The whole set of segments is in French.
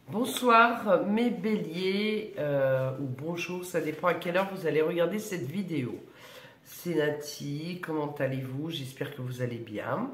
Bonsoir mes béliers, ou bonjour, ça dépend à quelle heure vous allez regarder cette vidéo. C'est Nati, comment allez-vous? J'espère que vous allez bien.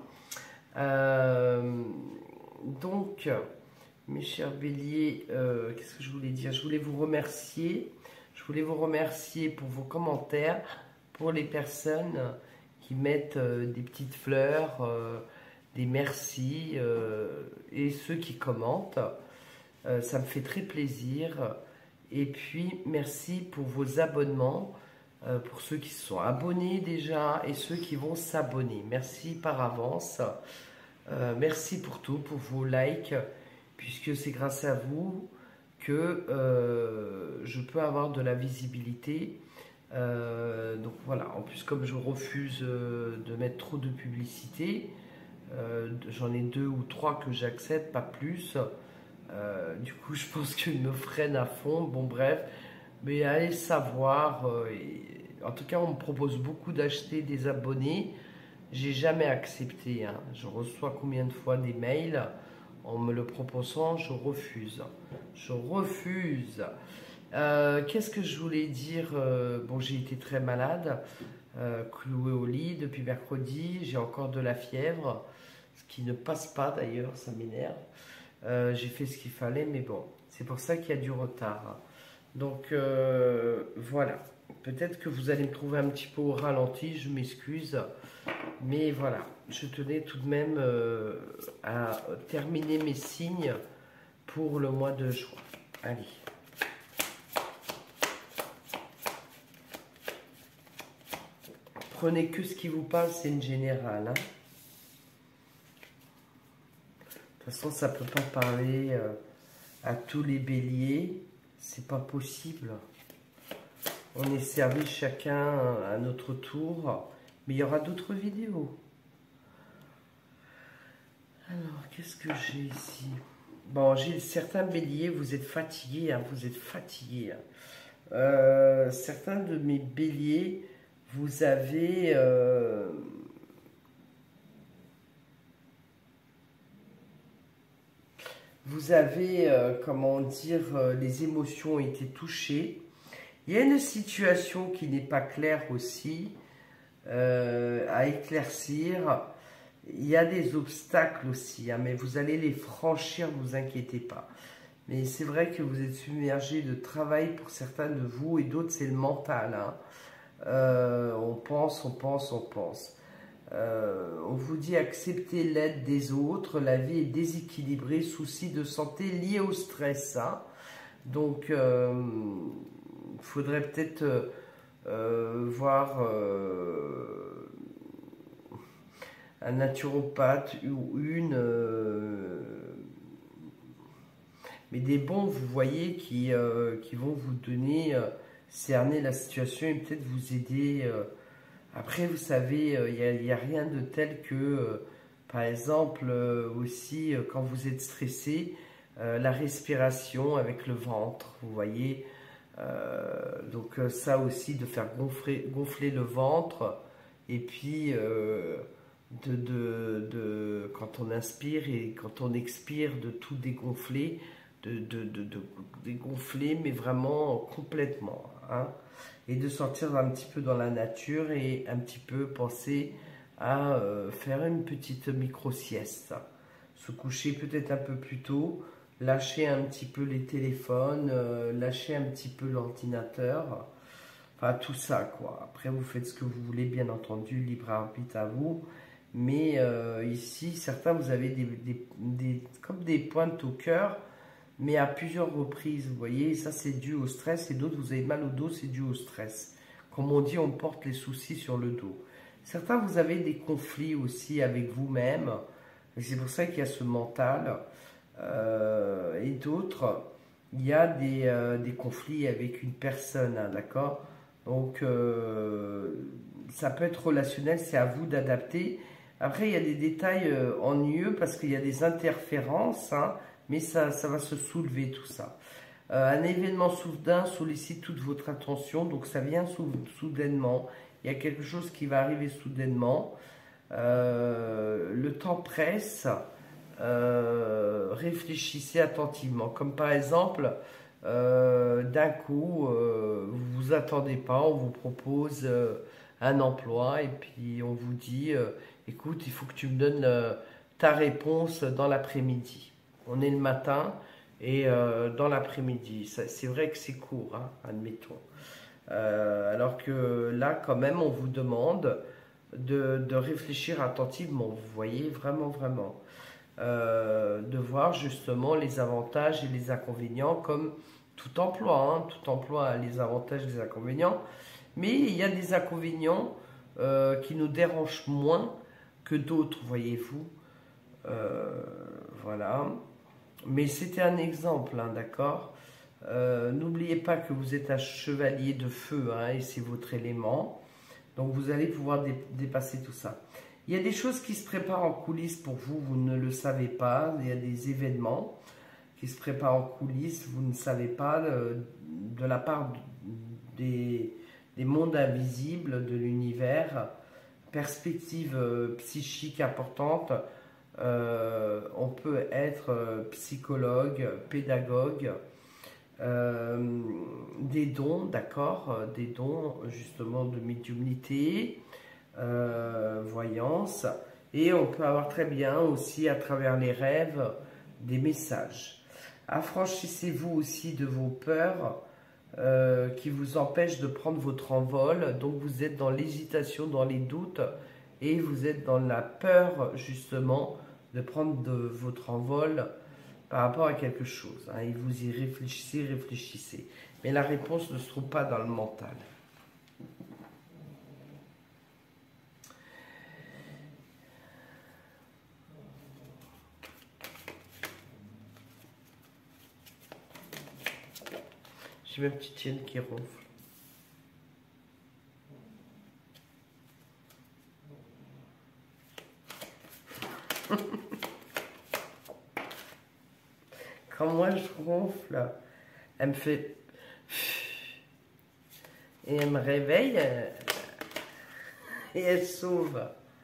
Donc, mes chers béliers, qu'est-ce que je voulais dire? Je voulais vous remercier. Je voulais vous remercier pour vos commentaires, pour les personnes qui mettent des petites fleurs, des merci, et ceux qui commentent. Ça me fait très plaisir. Et puis, merci pour vos abonnements, pour ceux qui se sont abonnés déjà et ceux qui vont s'abonner. Merci par avance. Merci pour tout, pour vos likes, puisque c'est grâce à vous que je peux avoir de la visibilité. Donc voilà, en plus comme je refuse de mettre trop de publicité, j'en ai 2 ou 3 que j'accepte, pas plus. Du coup, je pense qu'il me freine à fond. Bon, bref, mais allez savoir. En tout cas, on me propose beaucoup d'acheter des abonnés. J'ai jamais accepté, hein. Je reçois combien de fois des mails en me le proposant, je refuse. Je refuse. Qu'est-ce que je voulais dire? Bon, j'ai été très malade, clouée au lit depuis mercredi. J'ai encore de la fièvre, ce qui ne passe pas d'ailleurs, ça m'énerve. J'ai fait ce qu'il fallait, mais bon, c'est pour ça qu'il y a du retard. Donc voilà, peut-être que vous allez me trouver un petit peu au ralenti, je m'excuse, mais voilà, je tenais tout de même à terminer mes signes pour le mois de juin. Allez. Prenez que ce qui vous parle, c'est une générale, hein. De toute façon, ça ne peut pas parler à tous les béliers. C'est pas possible. On est servi chacun à notre tour. Mais il y aura d'autres vidéos. Alors, qu'est-ce que j'ai ici? Bon, j'ai certains béliers, vous êtes fatigués. Hein, vous êtes fatigués. Hein. Certains de mes béliers, vous avez... Vous avez, comment dire, les émotions ont été touchées. Il y a une situation qui n'est pas claire aussi, à éclaircir. Il y a des obstacles aussi, hein, mais vous allez les franchir, ne vous inquiétez pas. Mais c'est vrai que vous êtes submergé de travail pour certains de vous et d'autres c'est le mental. Hein. On pense, on pense, on pense. On vous dit accepter l'aide des autres, la vie est déséquilibrée, soucis de santé liés au stress. Hein. Donc, il faudrait peut-être voir un naturopathe ou une... mais des bons, vous voyez, qui vont vous donner, cerner la situation et peut-être vous aider... Après, vous savez, il n'y a rien de tel que, par exemple, aussi, quand vous êtes stressé, la respiration avec le ventre, vous voyez. Donc ça aussi, de faire gonfler le ventre, et puis quand on inspire et quand on expire, de tout dégonfler, de dégonfler, mais vraiment complètement, hein. Et de sortir un petit peu dans la nature et un petit peu penser à faire une petite micro-sieste. Se coucher peut-être un peu plus tôt, lâcher un petit peu les téléphones, lâcher un petit peu l'ordinateur, enfin tout ça quoi. Après vous faites ce que vous voulez, bien entendu, libre arbitre à vous. Mais ici, certains, vous avez comme des pointes au cœur, mais à plusieurs reprises, vous voyez, ça c'est dû au stress, et d'autres, vous avez mal au dos, c'est dû au stress. Comme on dit, on porte les soucis sur le dos. Certains, vous avez des conflits aussi avec vous-même, et c'est pour ça qu'il y a ce mental, et d'autres, il y a des conflits avec une personne, hein, d'accord? Donc, ça peut être relationnel, c'est à vous d'adapter. Après, il y a des détails ennuyeux, parce qu'il y a des interférences, hein, mais ça va se soulever tout ça. Un événement soudain sollicite toute votre attention, donc ça vient soudainement. Il y a quelque chose qui va arriver soudainement. Le temps presse, réfléchissez attentivement. Comme par exemple, d'un coup, vous vous attendez pas, on vous propose un emploi et puis on vous dit, écoute, il faut que tu me donnes ta réponse dans l'après-midi. On est le matin et dans l'après-midi. C'est vrai que c'est court, hein, admettons. Alors que là, quand même, on vous demande de réfléchir attentivement, vous voyez, vraiment, vraiment. De voir justement les avantages et les inconvénients comme tout emploi. Hein. Tout emploi a les avantages et les inconvénients. Mais il y a des inconvénients qui nous dérangent moins que d'autres, voyez-vous. Voilà. Mais c'était un exemple, hein, d'accord. N'oubliez pas que vous êtes un chevalier de feu, hein, et c'est votre élément. Donc vous allez pouvoir dépasser tout ça. Il y a des choses qui se préparent en coulisses pour vous, vous ne le savez pas. Il y a des événements qui se préparent en coulisses, vous ne savez pas, de la part des mondes invisibles de l'univers. Perspective psychique importante. On peut être psychologue, pédagogue, des dons, d'accord, des dons justement de médiumnité, voyance, et on peut avoir très bien aussi à travers les rêves des messages. Affranchissez-vous aussi de vos peurs qui vous empêchent de prendre votre envol, donc vous êtes dans l'hésitation, dans les doutes, et vous êtes dans la peur justement de prendre votre envol par rapport à quelque chose. Hein, et vous y réfléchissez, réfléchissez. Mais la réponse ne se trouve pas dans le mental. J'ai ma petite chienne qui ronfle. Quand moi je ronfle, elle me fait... Et elle me réveille et elle sauve.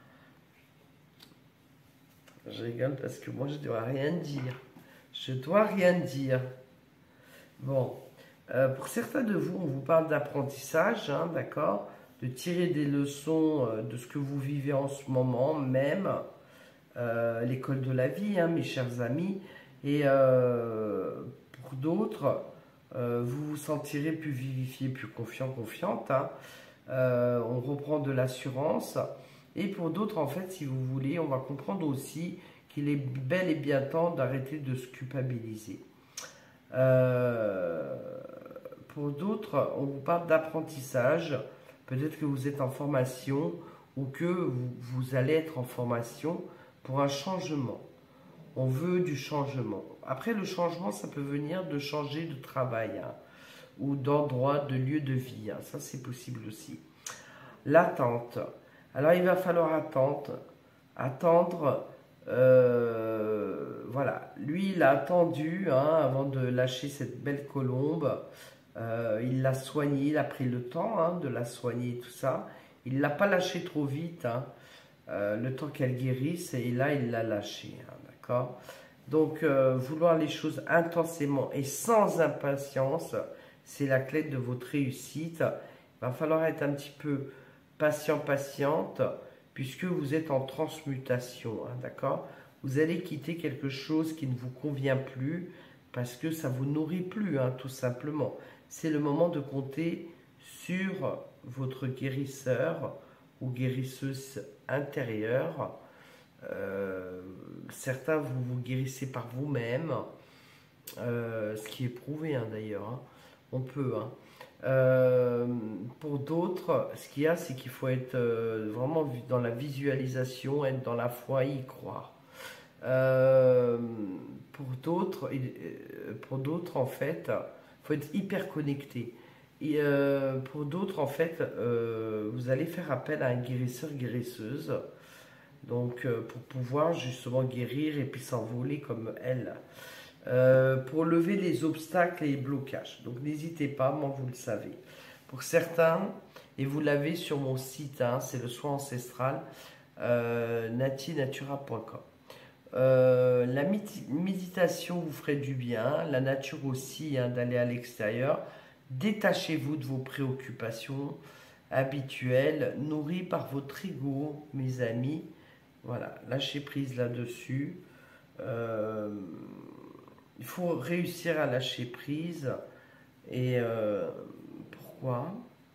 Je rigole parce que moi je dois rien dire. Je dois rien dire. Bon, pour certains de vous, on vous parle d'apprentissage, hein, d'accord, de tirer des leçons de ce que vous vivez en ce moment même, l'école de la vie, hein, mes chers amis. Et pour d'autres, vous vous sentirez plus vivifié, plus confiant, confiante. Hein. On reprend de l'assurance. Et pour d'autres, en fait, si vous voulez, on va comprendre aussi qu'il est bel et bien temps d'arrêter de se culpabiliser. Pour d'autres, on vous parle d'apprentissage. Peut-être que vous êtes en formation ou que vous allez être en formation pour un changement. On veut du changement. Après, le changement, ça peut venir de changer de travail, hein, ou d'endroit, de lieu de vie. Hein. Ça, c'est possible aussi. L'attente. Alors, il va falloir attendre. Voilà. Lui, il a attendu, hein, avant de lâcher cette belle colombe. Il l'a soignée, il a pris le temps, hein, de la soigner et tout ça. Il ne l'a pas lâchée trop vite, hein, le temps qu'elle guérisse, et là, il l'a lâchée. Hein, d'accord ? Donc, vouloir les choses intensément et sans impatience, c'est la clé de votre réussite. Il va falloir être un petit peu patient, patiente, puisque vous êtes en transmutation, hein, d'accord ? Vous allez quitter quelque chose qui ne vous convient plus, parce que ça ne vous nourrit plus, hein, tout simplement. C'est le moment de compter sur votre guérisseur ou guérisseuse intérieure. Certains, vous guérissez par vous-même, ce qui est prouvé, hein, d'ailleurs. Hein. On peut. Hein. Pour d'autres, ce qu'il y a, c'est qu'il faut être vraiment dans la visualisation, être dans la foi et y croire. Pour d'autres, en fait, il faut être hyper connecté. Et pour d'autres, en fait, vous allez faire appel à un guérisseur, guérisseuse, donc pour pouvoir justement guérir et puis s'envoler comme elle. Pour lever les obstacles et les blocages. Donc n'hésitez pas, moi vous le savez. Pour certains, et vous l'avez sur mon site, hein, c'est le soin ancestral, natinatura.com. La méditation vous ferait du bien, la nature aussi, hein, d'aller à l'extérieur. Détachez-vous de vos préoccupations habituelles, nourries par votre ego, mes amis. Voilà, lâchez prise là-dessus. Il faut réussir à lâcher prise. Et pourquoi?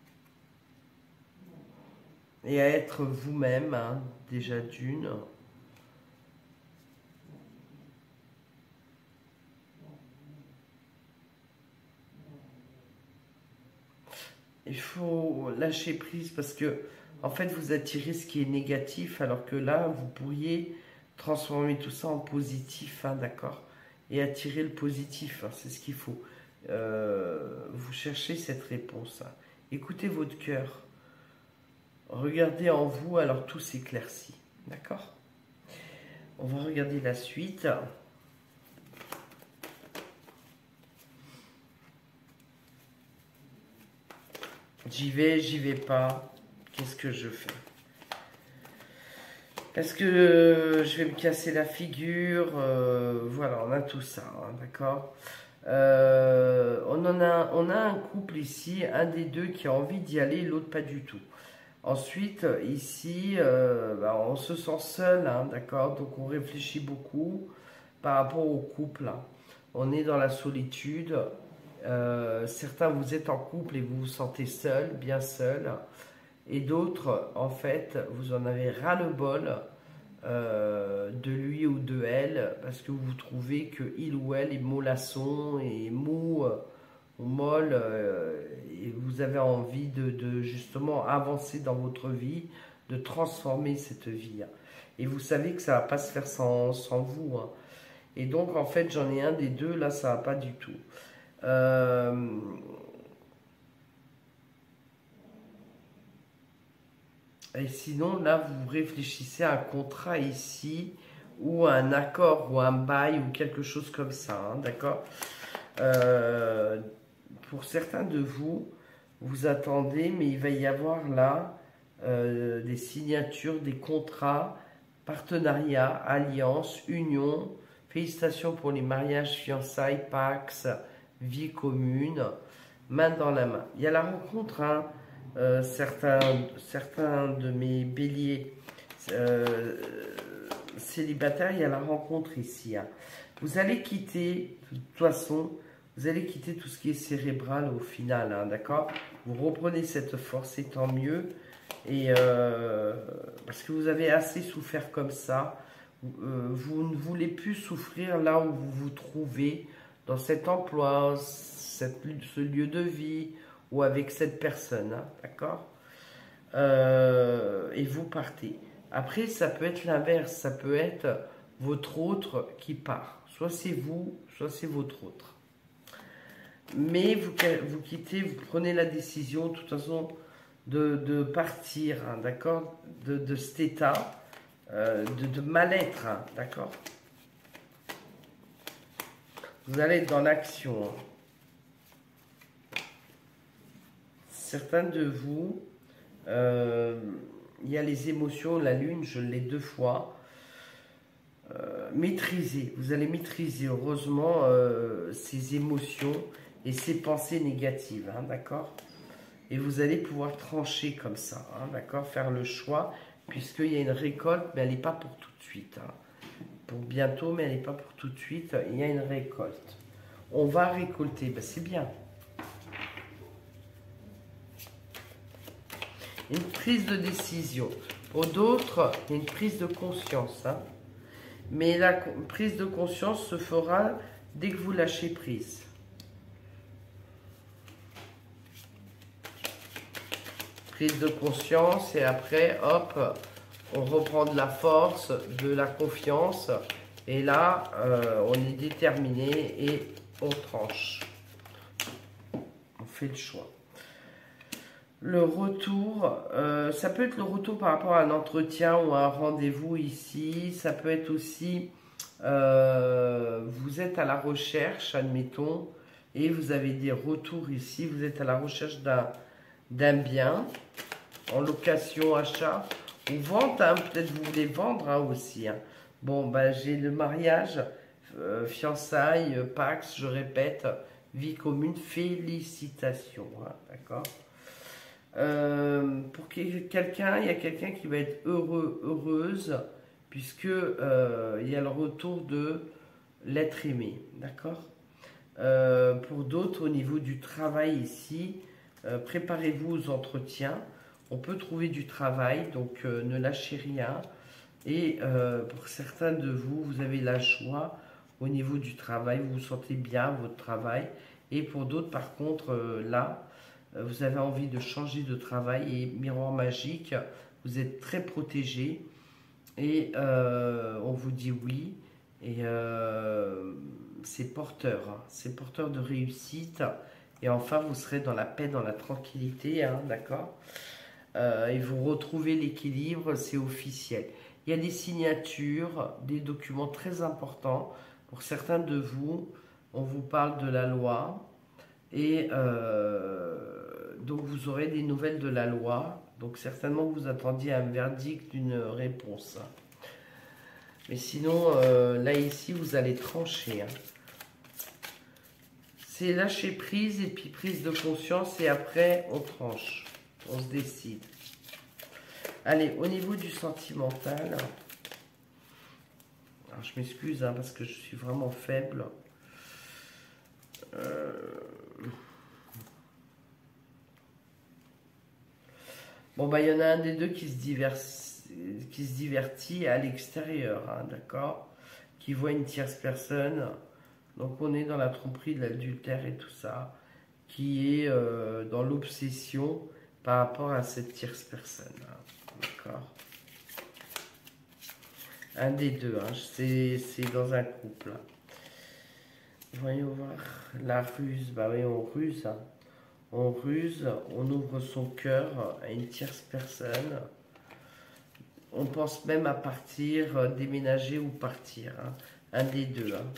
Et à être vous-même, hein, déjà d'une. Il faut lâcher prise parce que, en fait, vous attirez ce qui est négatif, alors que là, vous pourriez transformer tout ça en positif, hein, d'accord? Et attirer le positif, hein, c'est ce qu'il faut. Vous cherchez cette réponse, hein. Écoutez votre cœur. Regardez en vous, alors tout s'éclaircit. D'accord? On va regarder la suite. J'y vais pas. Qu'est-ce que je fais? Est-ce que je vais me casser la figure? Voilà, on a tout ça, hein, d'accord? On a un couple ici, un des deux qui a envie d'y aller, l'autre pas du tout. Ensuite, ici, on se sent seul, hein, d'accord? Donc on réfléchit beaucoup par rapport au couple, hein. On est dans la solitude. Certains, vous êtes en couple et vous vous sentez seul, bien seul. Et d'autres, en fait, vous en avez ras-le-bol de lui ou de elle parce que vous trouvez que il ou elle est mollasson et mou ou molle et vous avez envie de justement avancer dans votre vie, de transformer cette vie. Et vous savez que ça va pas se faire sans vous, hein. Et donc, en fait, j'en ai un des deux, là, ça va pas du tout. Et sinon, là, vous réfléchissez à un contrat ici, ou à un accord, ou un bail, ou quelque chose comme ça, hein, d'accord? Euh, pour certains de vous, vous attendez, mais il va y avoir là des signatures, des contrats, partenariats, alliances, unions. Félicitations pour les mariages, fiançailles, pax, vie commune, main dans la main. Il y a la rencontre, hein, certains de mes béliers euh, célibataires, il y a la rencontre ici, hein. Vous allez quitter, de toute façon, vous allez quitter tout ce qui est cérébral au final, hein, d'accord? Vous reprenez cette force et tant mieux. Et parce que vous avez assez souffert comme ça. Vous ne voulez plus souffrir là où vous vous trouvez, dans cet emploi, ce lieu de vie, ou avec cette personne, hein, d'accord? Et vous partez. Après, ça peut être l'inverse, ça peut être votre autre qui part. Soit c'est vous, soit c'est votre autre. Mais vous quittez, vous prenez la décision, de toute façon, de partir, hein, d'accord? De cet état de mal-être, hein, d'accord? Vous allez être dans l'action, hein. Certains de vous, il y a les émotions, la lune, je l'ai 2 fois. Maîtriser, vous allez maîtriser heureusement ces émotions et ces pensées négatives, hein, d'accord? Et vous allez pouvoir trancher comme ça, hein, d'accord? Faire le choix, puisqu'il y a une récolte, mais elle n'est pas pour tout de suite, hein. Pour bientôt, mais elle n'est pas pour tout de suite. Il y a une récolte. On va récolter, ben, c'est bien. Une prise de décision. Pour d'autres, il y a une prise de conscience, hein. Mais la prise de conscience se fera dès que vous lâchez prise. Prise de conscience et après, hop, on reprend de la force, de la confiance. Et là, on est déterminé et on tranche. On fait le choix. Le retour, ça peut être le retour par rapport à un entretien ou à un rendez-vous ici. Ça peut être aussi, vous êtes à la recherche, admettons, et vous avez des retours ici. Vous êtes à la recherche d'un bien, en location, achat, ou vente, hein, peut-être vous voulez vendre, hein, aussi, hein. Bon, bah, j'ai le mariage, fiançailles, Pax, je répète, vie commune, félicitations, hein, d'accord. Pour quelqu'un, il y a quelqu'un qui va être heureux, heureuse, puisque il y a le retour de l'être aimé, d'accord. Pour d'autres, au niveau du travail ici, préparez-vous aux entretiens. On peut trouver du travail, donc ne lâchez rien. Et pour certains de vous, vous avez la joie au niveau du travail, vous vous sentez bien votre travail. Et pour d'autres, par contre, là, vous avez envie de changer de travail et miroir magique, vous êtes très protégé et on vous dit oui. Et c'est porteur, hein, c'est porteur de réussite. Et enfin, vous serez dans la paix, dans la tranquillité, hein, d'accord. Et vous retrouvez l'équilibre, c'est officiel. Il y a des signatures, des documents très importants. Pour certains de vous, on vous parle de la loi. Et donc vous aurez des nouvelles de la loi. Donc certainement vous attendiez un verdict, une réponse. Mais sinon, là ici, vous allez trancher, hein. C'est lâcher prise et puis prise de conscience et après on tranche, on se décide. Allez, au niveau du sentimental, alors je m'excuse hein, parce que je suis vraiment faible. Bon, bah il y en a un des deux qui se divertit à l'extérieur, hein, d'accord, qui voit une tierce personne. Donc on est dans la tromperie de l'adultère et tout ça, qui est dans l'obsession par rapport à cette tierce personne, hein, d'accord. Un des deux, hein, c'est dans un couple. Voyons voir, la ruse, bah oui on ruse, hein. On ruse, on ouvre son cœur à une tierce personne. On pense même à partir, déménager ou partir, hein. Un des deux, hein.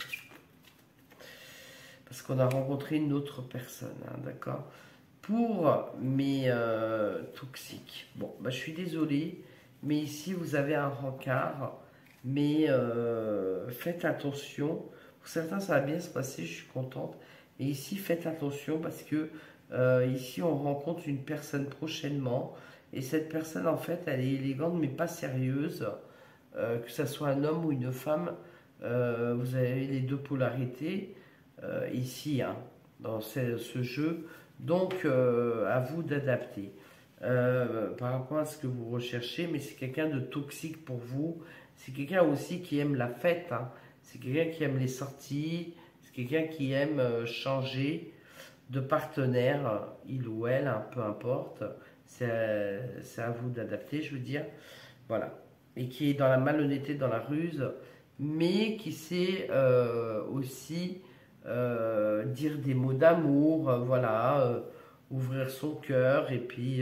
Parce qu'on a rencontré une autre personne, hein, d'accord. Pour mes toxiques, bon, bah, je suis désolée, mais ici vous avez un rencard, mais faites attention. Pour certains, ça va bien se passer, je suis contente. Et ici, faites attention parce que ici, on rencontre une personne prochainement. Et cette personne, en fait, elle est élégante, mais pas sérieuse. Que ce soit un homme ou une femme, vous avez les deux polarités ici, hein, dans ce jeu. Donc, à vous d'adapter par rapport à ce que vous recherchez. Mais c'est quelqu'un de toxique pour vous. C'est quelqu'un aussi qui aime la fête, hein. C'est quelqu'un qui aime les sorties. C'est quelqu'un qui aime changer de partenaire, il ou elle, hein, peu importe. C'est à vous d'adapter, je veux dire. Voilà. Et qui est dans la malhonnêteté, dans la ruse, mais qui sait aussi dire des mots d'amour, voilà, ouvrir son cœur, et puis,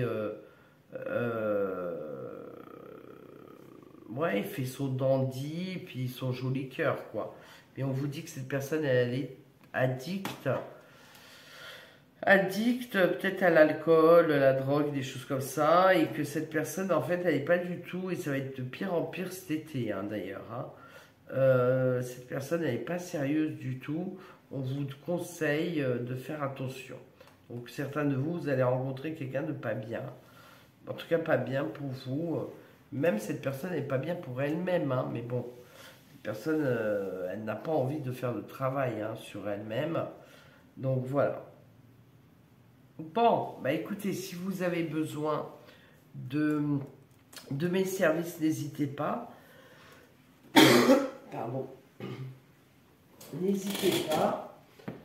ouais, il fait son dandy, et puis son joli cœur, quoi. Mais on vous dit que cette personne, elle est addict peut-être à l'alcool, à la drogue, des choses comme ça, et que cette personne, en fait, elle n'est pas du tout, et ça va être de pire en pire cet été, hein, d'ailleurs, hein. Cette personne, elle n'est pas sérieuse du tout. On vous conseille de faire attention. Donc, certains de vous, vous allez rencontrer quelqu'un de pas bien. En tout cas, pas bien pour vous. Même cette personne n'est pas bien pour elle-même, hein, mais bon, cette personne, elle n'a pas envie de faire de travail, hein, sur elle-même. Donc, voilà. Bon, bah écoutez, si vous avez besoin de mes services, n'hésitez pas. Pardon. N'hésitez pas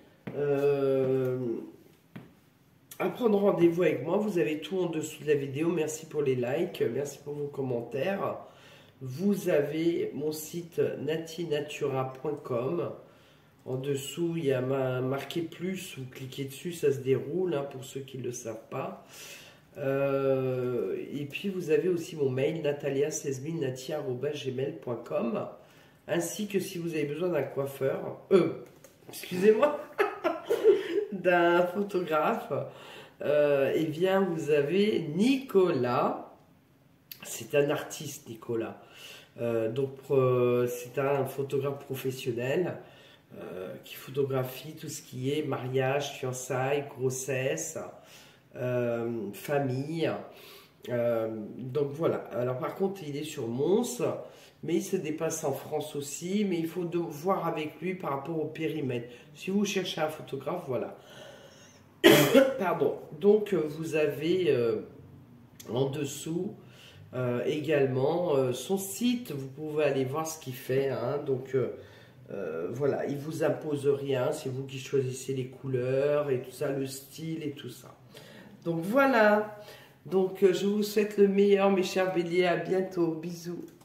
à prendre rendez-vous avec moi. Vous avez tout en dessous de la vidéo. Merci pour les likes, merci pour vos commentaires. Vous avez mon site natinatura.com. En dessous, il y a marqué plus, vous cliquez dessus, ça se déroule, hein, pour ceux qui ne le savent pas. Et puis vous avez aussi mon mail, natalia16000natia@gmail.com, ainsi que si vous avez besoin d'un coiffeur, excusez-moi, d'un photographe, eh bien vous avez Nicolas, c'est un artiste Nicolas. C'est un photographe professionnel qui photographie tout ce qui est mariage, fiançailles, grossesse, famille. Donc voilà. Alors par contre, il est sur Mons, mais il se dépasse en France aussi. Mais il faut voir avec lui par rapport au périmètre. Si vous cherchez un photographe, voilà. Pardon. Donc vous avez en dessous également son site. Vous pouvez aller voir ce qu'il fait. Hein. Donc voilà, il vous impose rien. C'est vous qui choisissez les couleurs et tout ça, le style et tout ça. Donc voilà. Donc je vous souhaite le meilleur, mes chers béliers. À bientôt. Bisous.